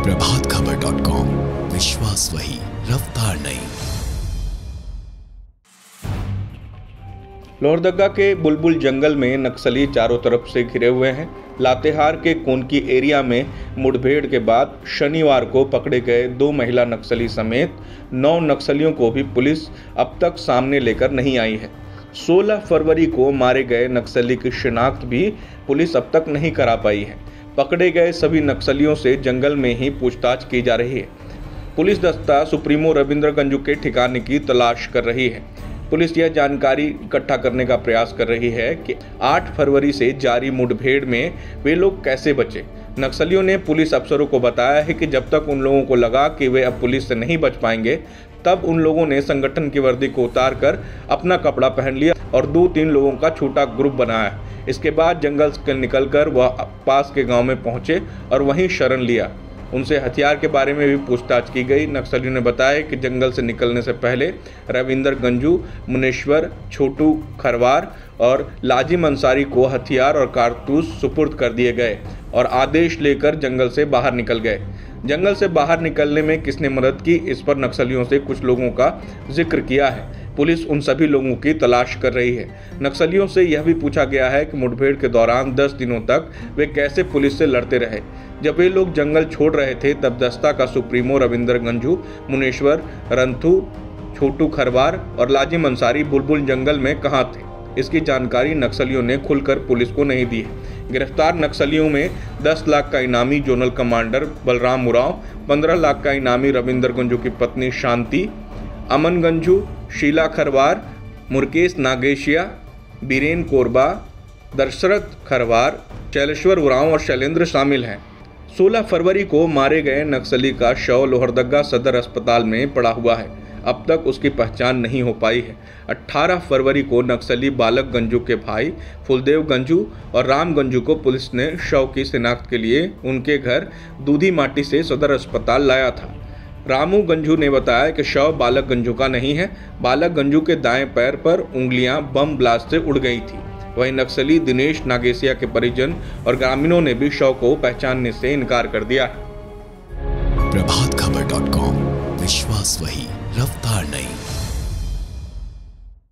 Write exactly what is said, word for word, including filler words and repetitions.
Prabhat Khabar dot com, विश्वास वही, रफ्तार नहीं। लोहरदगा के बुलबुल जंगल में नक्सली चारों तरफ से घिरे हुए हैं। लातेहार के कोनकी एरिया में मुठभेड़ के बाद शनिवार को पकड़े गए दो महिला नक्सली समेत नौ नक्सलियों को भी पुलिस अब तक सामने लेकर नहीं आई है। सोलह फरवरी को मारे गए नक्सली की शिनाख्त भी पुलिस अब तक नहीं करा पाई है। पकड़े गए सभी नक्सलियों से जंगल में ही पूछताछ की जा रही है। पुलिस दस्ता सुप्रीमो रविंद्र गंजू के ठिकाने की तलाश कर रही है। पुलिस यह जानकारी इकट्ठा करने का प्रयास कर रही है कि आठ फरवरी से जारी मुठभेड़ में वे लोग कैसे बचे। नक्सलियों ने पुलिस अफसरों को बताया है कि जब तक उन लोगों को लगा कि वे अब पुलिस से नहीं बच पाएंगे, तब उन लोगों ने संगठन की वर्दी को उतार कर अपना कपड़ा पहन लिया और दो तीन लोगों का छोटा ग्रुप बनाया। इसके बाद जंगल से निकलकर वह पास के गांव में पहुंचे और वहीं शरण लिया। उनसे हथियार के बारे में भी पूछताछ की गई। नक्सलियों ने बताया कि जंगल से निकलने से पहले रविंदर गंजू, मुनेश्वर, छोटू खरवार और लाजिम अंसारी को हथियार और कारतूस सुपुर्द कर दिए गए और आदेश लेकर जंगल से बाहर निकल गए। जंगल से बाहर निकलने में किसने मदद की, इस पर नक्सलियों से कुछ लोगों का जिक्र किया है। पुलिस उन सभी लोगों की तलाश कर रही है। नक्सलियों से यह भी पूछा गया है कि मुठभेड़ के दौरान दस दिनों तक वे कैसे पुलिस से लड़ते रहे। जब वे लोग जंगल छोड़ रहे थे तब दस्ता का सुप्रीमो रविंदर गंजू, मुनेश्वर, रंथू, छोटू खरवार और लाजिम अंसारी बुलबुल जंगल में कहाँ थे, इसकी जानकारी नक्सलियों ने खुलकर पुलिस को नहीं दी है। गिरफ्तार नक्सलियों में दस लाख का इनामी जोनल कमांडर बलराम उरांव, पंद्रह लाख का इनामी रविंदर गंजू की पत्नी शांति, अमन गंजू, शीला खरवार, मुरकेश नागेशिया, बीरेन कोरबा, दशरथ खरवार, शैलेश्वर उरांव और शैलेंद्र शामिल हैं। सोलह फरवरी को मारे गए नक्सली का शव लोहरदगा सदर अस्पताल में पड़ा हुआ है। अब तक उसकी पहचान नहीं हो पाई है। अठारह फरवरी को नक्सली बालक गंजू के भाई फुलदेव गंजू और राम गंजू को पुलिस ने शव की शिनाख्त के लिए उनके घर दूधी माटी से सदर अस्पताल लाया था। रामू गंजू ने बताया कि शव बालक गंजू का नहीं है। बालक गंजू के दाएं पैर पर उंगलियां बम ब्लास्ट से उड़ गई थी। वहीं नक्सली दिनेश नागेशिया के परिजन और ग्रामीणों ने भी शव को पहचानने से इनकार कर दिया है। प्रभात खबर डॉट कॉम, विश्वास वही, रफ्तार नहीं।